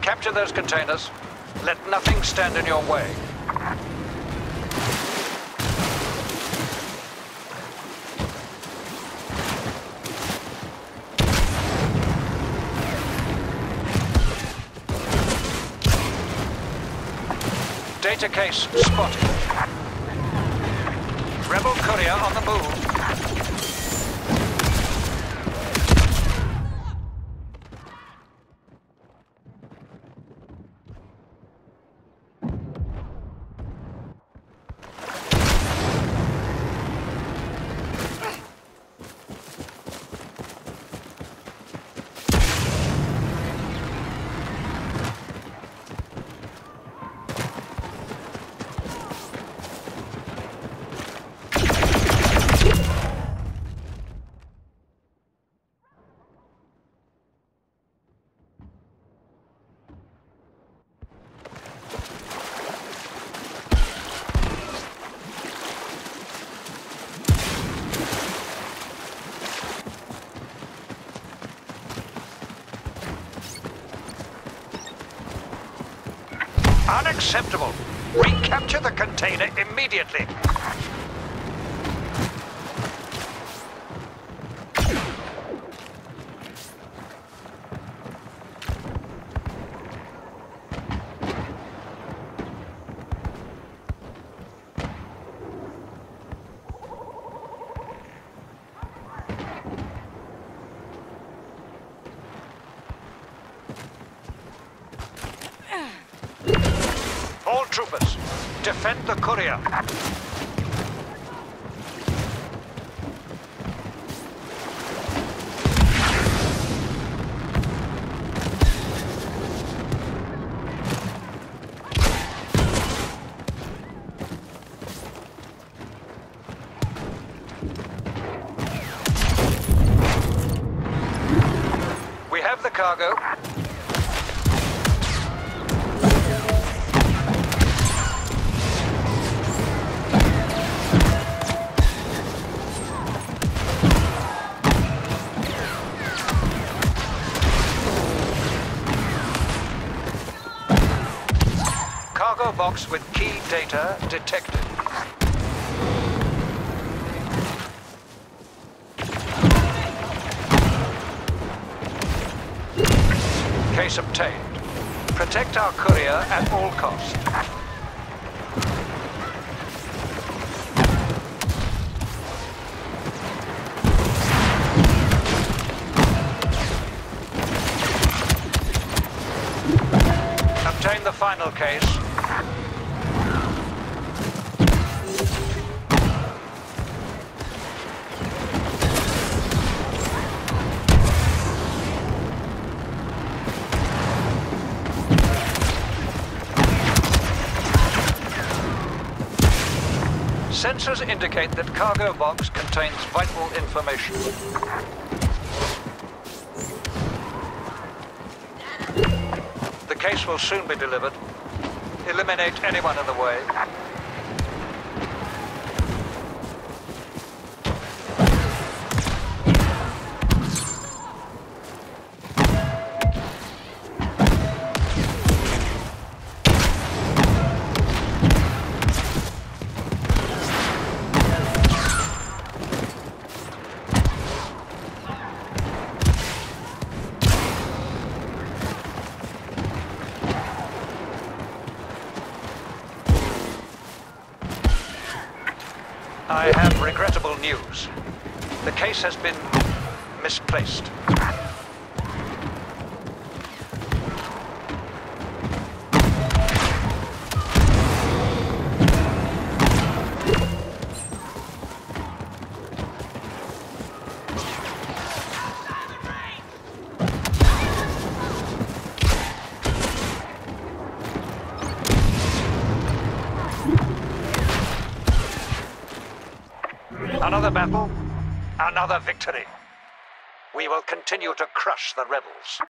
Capture those containers. Let nothing stand in your way. Data case spotted. Rebel courier on the move. Unacceptable! Recapture the container immediately! All troopers, defend the courier. We have the cargo. Cargo box with key data detected. Case obtained. Protect our courier at all costs. Obtain the final case. Sensors indicate that cargo box contains vital information. The case will soon be delivered. Eliminate anyone in the way. I have regrettable news. The case has been misplaced. Another battle, another victory. We will continue to crush the rebels.